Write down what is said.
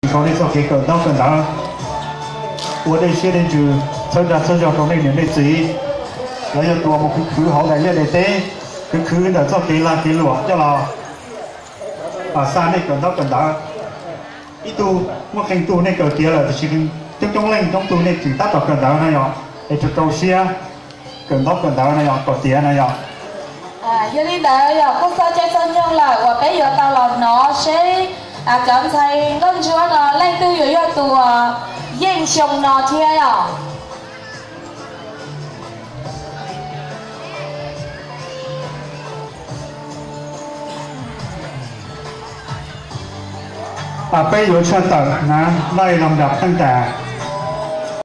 考虑说给更到更大，我哋先嚟住抽咗講呢年嘅紙，有一ตัวมันคือ好嚟呢嚟啲，佢คือ就做幾啦幾路啊，一啦，山呢更到更大，呢度我見到呢個嘢啦，就是中領中度呢最大到更大那樣，係做到先更到更大那樣，個嘢那樣。 有啲大有quốc gia chơi dân nhung là và bây giờ tao là nó sẽ cảm thấy ngân chúa nó lên tư yếu yếu tù yên chồng nó chia à bây giờ cho tờ nó đây làm đậpตั้งแต่